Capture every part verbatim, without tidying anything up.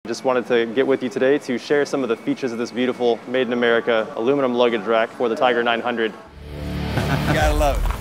Just wanted to get with you today to share some of the features of this beautiful made in America aluminum luggage rack for the Tiger nine hundred. You gotta love it.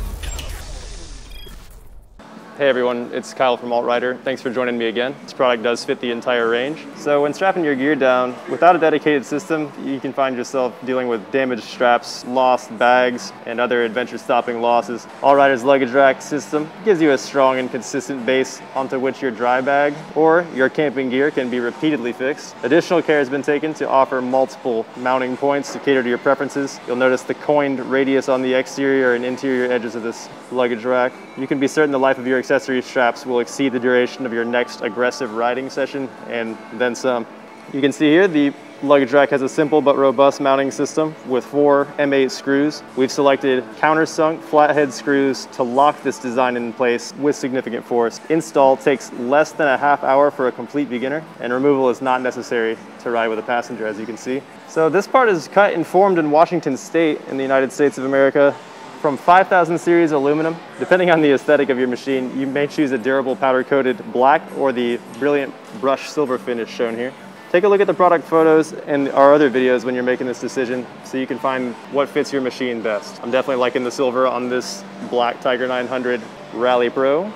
Hey everyone, it's Kyle from AltRider. Thanks for joining me again. This product does fit the entire range. So when strapping your gear down, without a dedicated system, you can find yourself dealing with damaged straps, lost bags, and other adventure-stopping losses. AltRider's luggage rack system gives you a strong and consistent base onto which your dry bag or your camping gear can be repeatedly fixed. Additional care has been taken to offer multiple mounting points to cater to your preferences. You'll notice the coined radius on the exterior and interior edges of this luggage rack. You can be certain the life of your accessory straps will exceed the duration of your next aggressive riding session and then some. You can see here the luggage rack has a simple but robust mounting system with four M eight screws. We've selected countersunk flathead screws to lock this design in place with significant force. Install takes less than a half hour for a complete beginner, and removal is not necessary to ride with a passenger, as you can see. So this part is cut and formed in Washington State in the United States of America from five thousand series aluminum. Depending on the aesthetic of your machine, you may choose a durable powder-coated black or the brilliant brushed silver finish shown here. Take a look at the product photos and our other videos when you're making this decision so you can find what fits your machine best. I'm definitely liking the silver on this black Tiger nine hundred Rally Pro.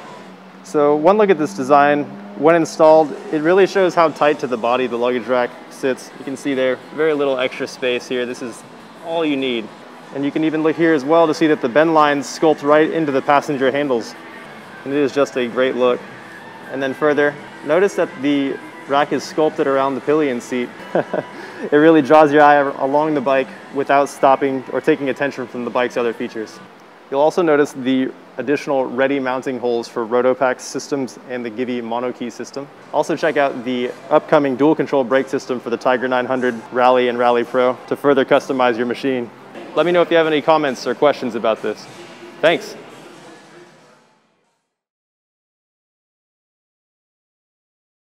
So one look at this design. When installed, it really shows how tight to the body the luggage rack sits. You can see there, very little extra space here. This is all you need. And you can even look here as well to see that the bend lines sculpt right into the passenger handles. And it is just a great look. And then further, notice that the rack is sculpted around the pillion seat. It really draws your eye along the bike without stopping or taking attention from the bike's other features. You'll also notice the additional ready mounting holes for Rotopax systems and the Givi monokey system. Also check out the upcoming dual control brake system for the Tiger nine hundred Rally and Rally Pro to further customize your machine. Let me know if you have any comments or questions about this. Thanks.